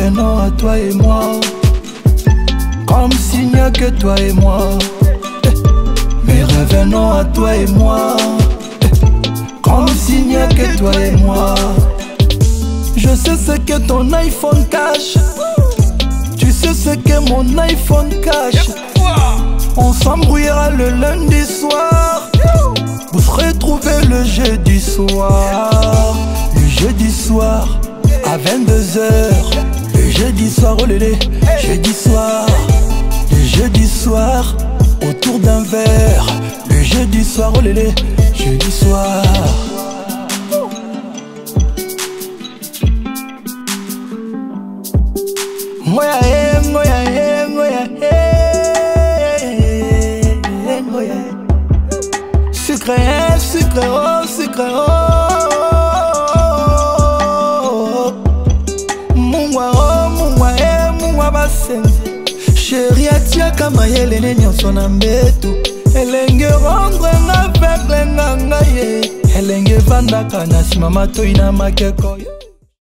revenons à toi et moi, comme s'il n'y a que toi et moi. Mais revenons à toi et moi, comme s'il n'y a que toi et moi. Je sais ce que ton iPhone cache, tu sais ce que mon iPhone cache. On s'embrouillera le lundi soir, vous se retrouvez le jeudi soir. Le jeudi soir à 22h, le jeudi soir, oh lélé, jeudi soir. Le jeudi soir autour d'un verre, le jeudi soir, oh lélé, jeudi soir. Moya eh, moya eh, moya eh, moya. Sucré, sucré, oh, sucré, oh. Mungwa, oh, mungwa, eh, mungwa basenzi. Chérie atiaka mayele ne nyonso na mbetu. Elenge rendre nga peuple nga nga ye. Elenge vandaka na sima matoi na makeko.